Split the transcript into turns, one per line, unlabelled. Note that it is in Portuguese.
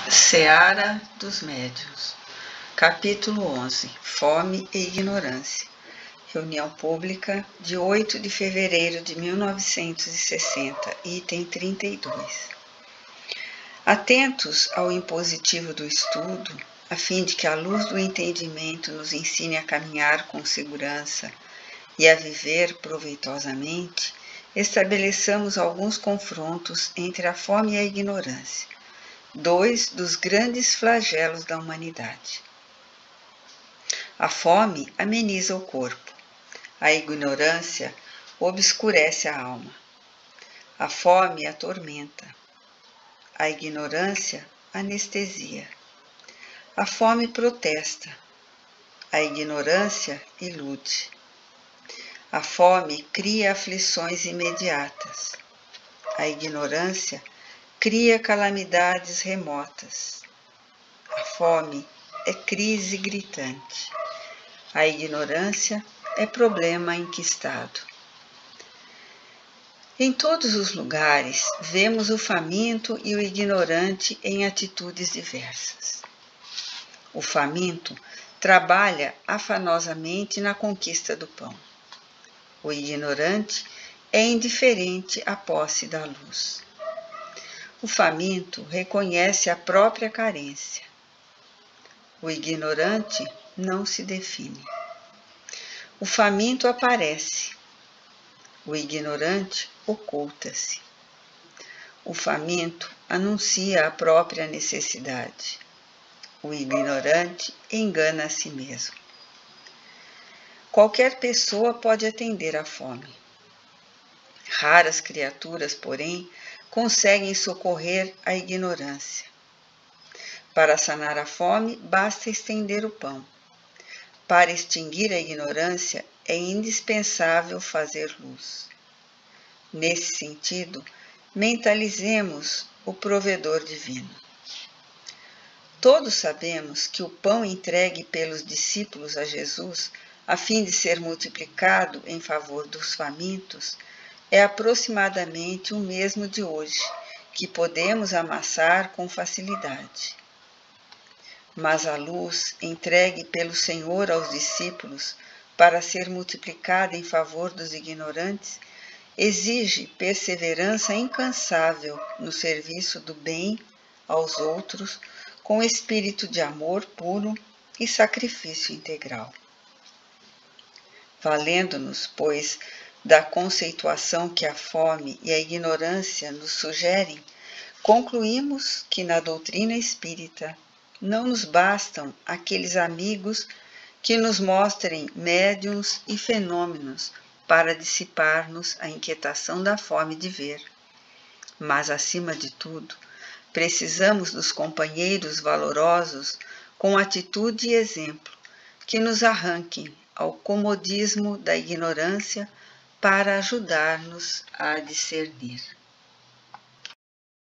Seara dos Médiuns, capítulo 11, Fome e Ignorância. Reunião pública de 8 de fevereiro de 1960, item 32. Atentos ao impositivo do estudo, a fim de que a luz do entendimento nos ensine a caminhar com segurança e a viver proveitosamente, estabeleçamos alguns confrontos entre a fome e a ignorância, dois dos grandes flagelos da humanidade. A fome ameniza o corpo, a ignorância obscurece a alma. A fome atormenta, a ignorância anestesia. A fome protesta, a ignorância ilude. A fome cria aflições imediatas, a ignorância cria calamidades remotas. A fome é crise gritante. A ignorância é problema enquistado. Em todos os lugares, vemos o faminto e o ignorante em atitudes diversas. O faminto trabalha afanosamente na conquista do pão. O ignorante é indiferente à posse da luz. O faminto reconhece a própria carência. O ignorante não se define. O faminto aparece. O ignorante oculta-se. O faminto anuncia a própria necessidade. O ignorante engana a si mesmo. Qualquer pessoa pode atender à fome. Raras criaturas, porém, conseguem socorrer a ignorância. Para sanar a fome, basta estender o pão. Para extinguir a ignorância, é indispensável fazer luz. Nesse sentido, mentalizemos o provedor divino. Todos sabemos que o pão entregue pelos discípulos a Jesus, a fim de ser multiplicado em favor dos famintos, é aproximadamente o mesmo de hoje, que podemos amassar com facilidade. Mas a luz entregue pelo Senhor aos discípulos para ser multiplicada em favor dos ignorantes exige perseverança incansável no serviço do bem aos outros com espírito de amor puro e sacrifício integral. Valendo-nos, pois, da conceituação que a fome e a ignorância nos sugerem, concluímos que na doutrina espírita não nos bastam aqueles amigos que nos mostrem médiuns e fenômenos para dissipar-nos a inquietação da fome de ver. Mas, acima de tudo, precisamos dos companheiros valorosos com atitude e exemplo, que nos arranquem ao comodismo da ignorância para ajudar-nos a discernir.